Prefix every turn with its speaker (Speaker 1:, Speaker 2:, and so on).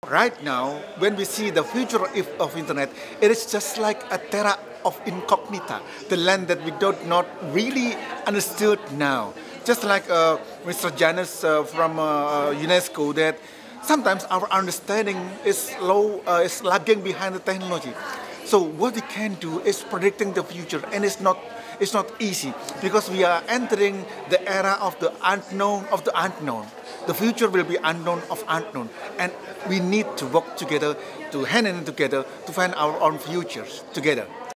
Speaker 1: Right now, when we see the future of internet, it is just like a terra of incognita, the land that we don't not really understood now. Just like Mr. Janus from UNESCO, that sometimes our understanding is low, is lagging behind the technology. So what we can do is predicting the future, and it's not easy because we are entering the era of the unknown of the unknown. The future will be unknown of unknown, and we need to work together, to hand in together, to find our own futures together.